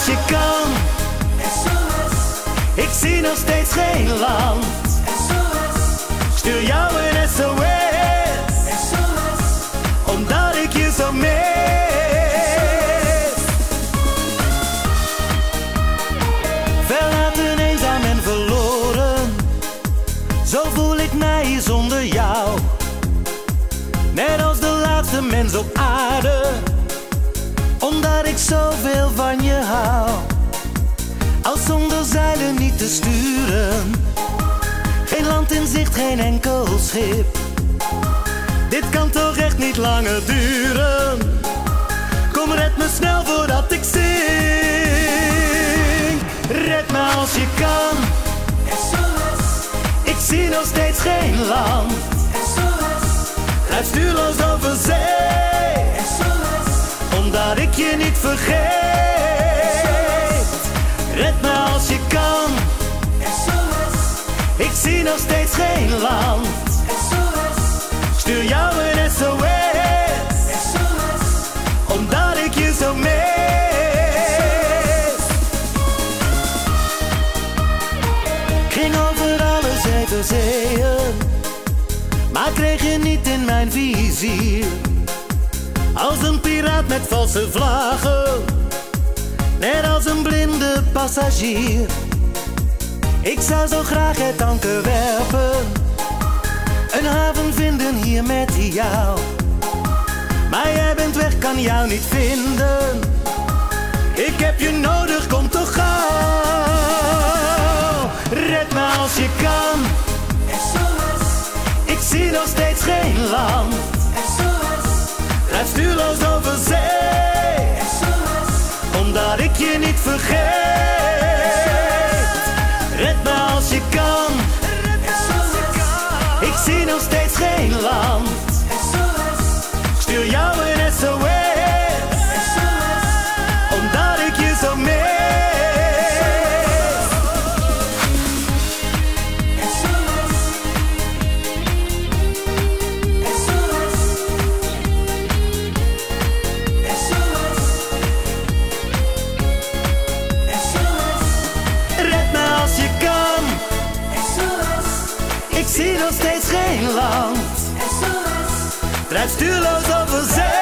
als je kan. Ik zie nog steeds geen land. Stuur jou een SOS, omdat ik je zo mis. Verlaten, eenzaam en verloren, zo voel ik mij zonder jou. Net als de laatste mens op aarde, omdat ik zoveel van je hou. Als zonder zeilen niet te sturen, geen land in zicht, geen enkel schip. Dit kan toch echt niet langer duren. Kom, red me snel voordat ik zing. Red me als je kan. Ik zie nog steeds geen land. Blijf stuurloos over zee, omdat ik je niet vergeet. Red me als je kan. Ik zie nog steeds geen land. Stuur jou een SOS, omdat ik je zo mis. Ging over alle zeven zeeën, maar kreeg je niet in mijn vizier. Als een piraat met valse vlaggen, net als een blinde passagier. Ik zou zo graag het anker werpen, een haven vinden hier met jou. Maar jij bent weg, kan jou niet vinden. Ik heb je nodig, kom toch gauw. Red me als je kan. Ik zie nog steeds geen land. Blijf stuurloos over zee, omdat ik je niet vergeet. Red me als je kan. Ik zie nog steeds geen land. Stuur jou een SOS, omdat ik je zo mis. Red me als je kan. Ik zie nog steeds geen land. Blijf stuurloos over zee.